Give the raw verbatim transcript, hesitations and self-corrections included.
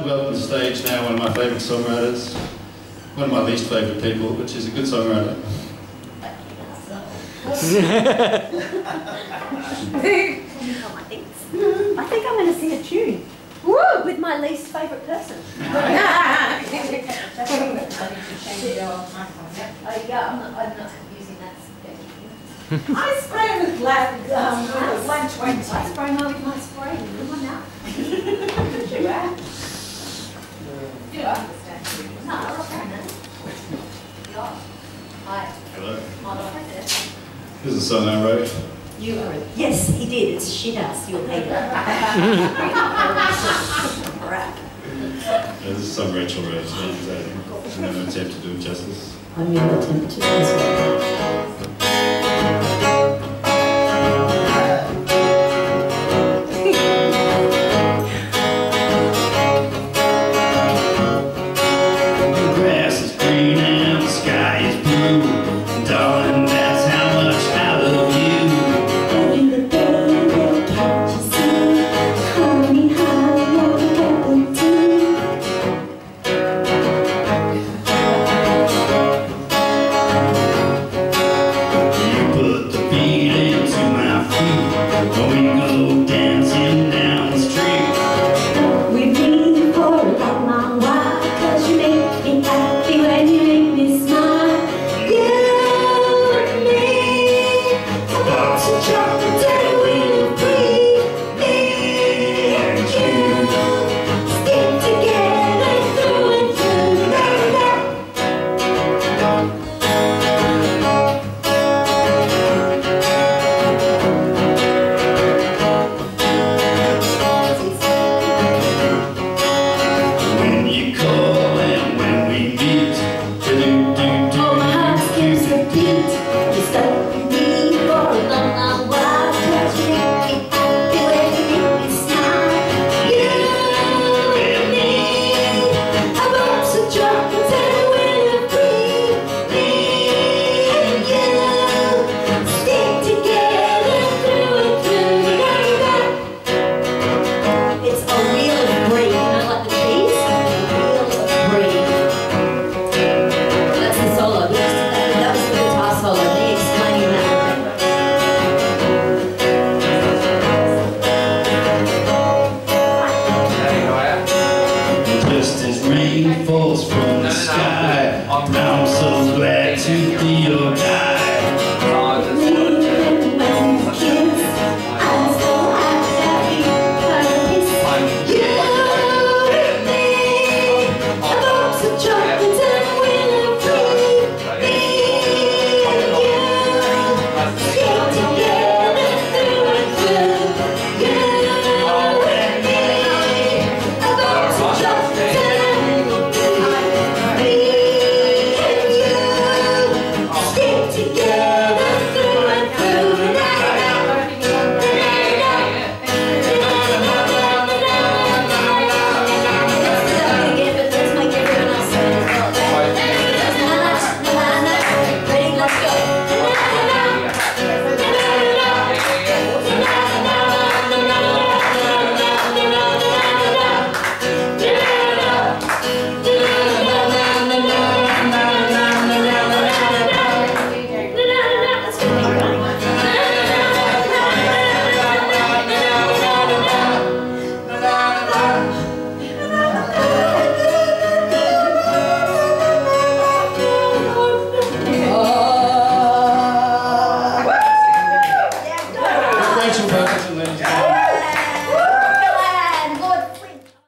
to welcome to the stage now one of my favourite songwriters, one of my least favourite people, but she's a good songwriter. I think I'm going to sing a tune. Woo! With my least favourite person. Oh yeah, I'm not, I'm not using that. I spray with black, um, with one twenty. I spray mine with my spray. Come on now. You are. You are. No, I'm not saying that. Yeah. Hi. Hello. I'm not saying that. This is a song I wrote. You are. Yes, he did. It's shit ass. You'll hate it. Crap. Yeah, this is a song Rachel wrote, and uh, I'm going to attempt to do it justice. I'm going to attempt to as well. Falls from the sky. Now I'm so glad to be your guy. Rachel,